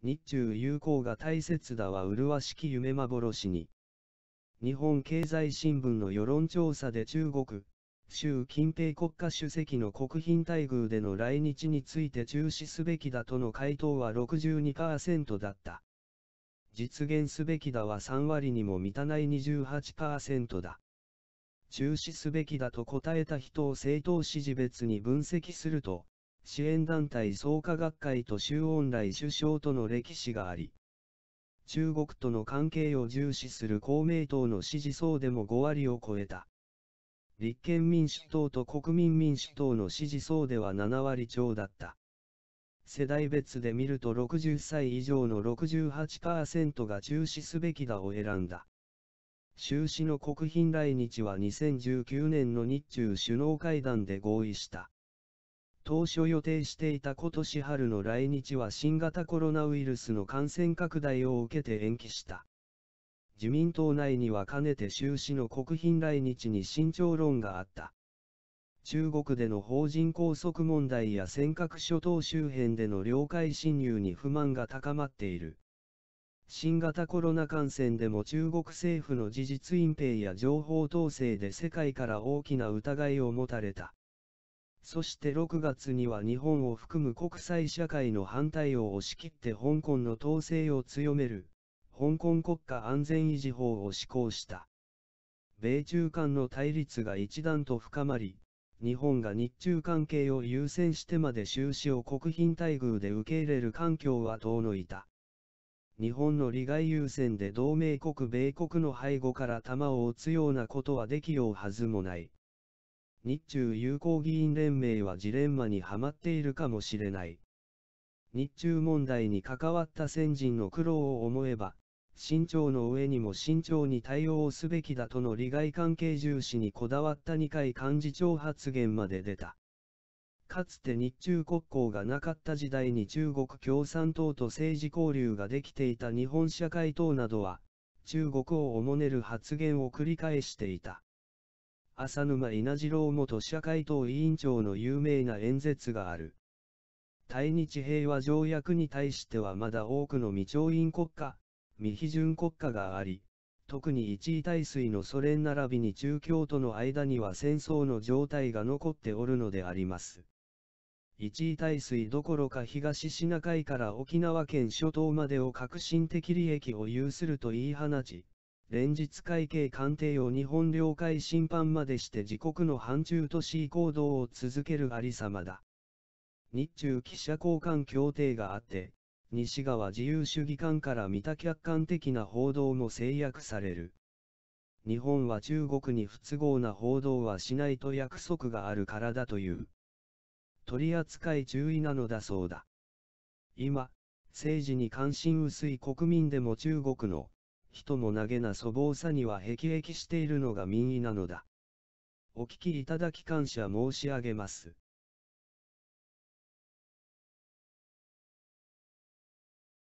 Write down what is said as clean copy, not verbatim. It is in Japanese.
日中友好が大切だは麗しき夢幻に。日本経済新聞の世論調査で中国、習近平国家主席の国賓待遇での来日について中止すべきだとの回答は 62% だった。実現すべきだは3割にも満たない 28% だ。中止すべきだと答えた人を政党支持別に分析すると、支援団体創価学会と周恩来首相との歴史があり、中国との関係を重視する公明党の支持層でも5割を超えた。立憲民主党と国民民主党の支持層では7割超だった。世代別で見ると60歳以上の 68% が中止すべきだを選んだ。習氏の国賓来日は2019年の日中首脳会談で合意した。当初予定していた今年春の来日は新型コロナウイルスの感染拡大を受けて延期した。自民党内にはかねて習氏の国賓来日に慎重論があった。中国での邦人拘束問題や尖閣諸島周辺での領海侵入に不満が高まっている。新型コロナ感染でも中国政府の事実隠蔽や情報統制で世界から大きな疑いを持たれた。そして6月には日本を含む国際社会の反対を押し切って香港の統制を強める、香港国家安全維持法を施行した。米中間の対立が一段と深まり、日本が日中関係を優先してまで習氏を国賓待遇で受け入れる環境は遠のいた。日本の利害優先で同盟国米国の背後から弾を撃つようなことはできようはずもない。日中友好議員連盟はジレンマにはまっているかもしれない。日中問題に関わった先人の苦労を思えば、慎重の上にも慎重に対応すべきだとの利害関係重視にこだわった二階幹事長発言まで出た。かつて日中国交がなかった時代に中国共産党と政治交流ができていた日本社会党などは、中国をおもねる発言を繰り返していた。浅沼稲次郎元社会党委員長の有名な演説がある。対日平和条約に対してはまだ多くの未調印国家、未批准国家があり、特に一位大水のソ連並びに中共との間には戦争の状態が残っておるのであります。一位大水どころか東シナ海から沖縄県諸島までを革新的利益を有すると言い放ち、連日海警艦艇を日本領海侵犯までして自国の反中都市行動を続けるありさまだ。日中記者交換協定があって、西側自由主義間から見た客観的な報道も制約される。日本は中国に不都合な報道はしないと約束があるからだという。取り扱い注意なのだそうだ。今、政治に関心薄い国民でも中国の人も投げな粗暴さには辟易しているのが民意なのだ。お聞きいただき感謝申し上げます。